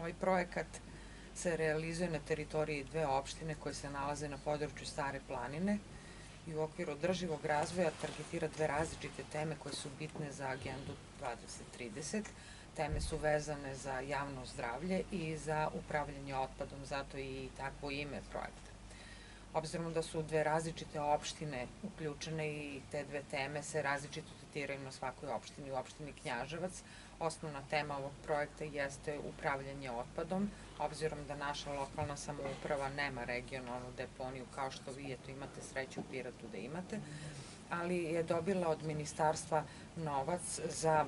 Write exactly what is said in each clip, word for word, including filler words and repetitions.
Ovaj projekat se realizuje na teritoriji dve opštine koje se nalaze na području Stare planine i u okviru održivog razvoja targetira dve različite teme koje su bitne za agendu dvadeset trideset. Teme su vezane za javno zdravlje i za upravljanje otpadom, zato i takvo ime projekta. Obzirom da su dve različite opštine uključene i te dve teme se različito tretiraju na svakoj opštini. U opštini Knjaževac osnovna tema ovog projekta jeste upravljanje otpadom, obzirom da naša lokalna samouprava nema regionalnu deponiju, kao što vi eto imate sreću u Pirotu da imate, ali je dobila od ministarstva novac za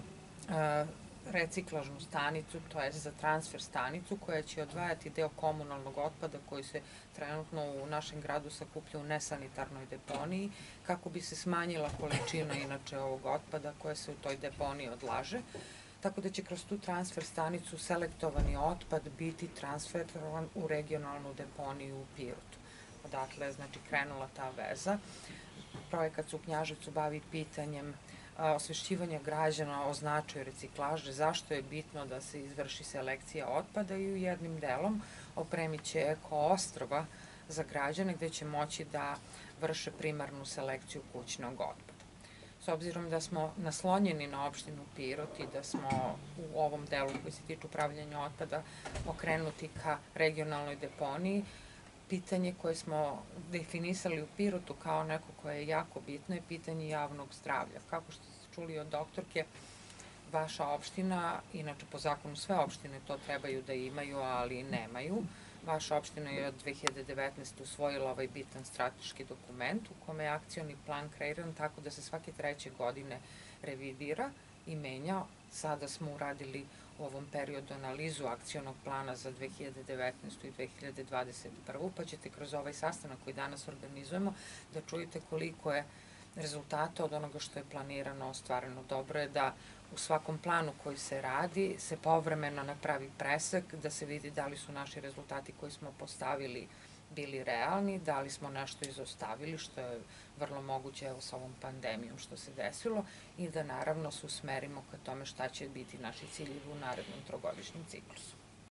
reciklažnu stanicu, to je za transfer stanicu koja će odvajati deo komunalnog otpada koji se trenutno u našem gradu sakuplja u nesanitarnoj deponiji, kako bi se smanjila količina inače ovog otpada koja se u toj deponiji odlaže, tako da će kroz tu transfer stanicu selektovani otpad biti transferovan u regionalnu deponiju u Pirotu. Odatle je znači krenula ta veza. Projekat se u Knjaževcu bavi pitanjem osvešćivanja građana o značaju reciklaže, zašto je bitno da se izvrši selekcija otpada i u jednim delom opremit će eko ostrva za građane gde će moći da vrše primarnu selekciju kućnog otpada. S obzirom da smo naslonjeni na opštinu Pirot i da smo u ovom delu koji se tiče upravljanja otpada okrenuti ka regionalnoj deponiji, pitanje koje smo definisali u Pirotu kao neko koje je jako bitno je pitanje javnog zdravlja. Kako što ste čuli od doktorke, vaša opština, inače po zakonu sve opštine to trebaju da imaju, ali nemaju. Vaša opština je od dve hiljade devetnaeste. usvojila ovaj bitan strateški dokument u kome je akcioni plan kreiran tako da se svake treće godine revidira i menja. Sada smo uradili u ovom periodu analizu akcionog plana za dve hiljade devetnaestu. i dve hiljade dvadeset prvu. pa ćete kroz ovaj sastanak koji danas organizujemo da čujete koliko je rezultata od onoga što je planirano ostvareno. Dobro je da u svakom planu koji se radi se povremeno napravi presek, da se vidi da li su naši rezultati koji smo postavili bili realni, da li smo nešto izostavili, što je vrlo moguće evo sa ovom pandemijom što se desilo, i da naravno se usmerimo ka tome šta će biti naši ciljevi u narednom trogodišnjem ciklusu.